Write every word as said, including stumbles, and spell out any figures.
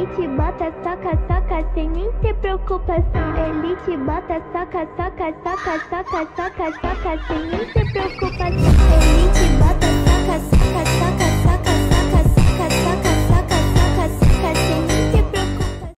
te bota, soca, soca, sem nem ter preocupação. Ele te bota, soca, soca, soca, soca, soca, soca, sem nem ter preocupação.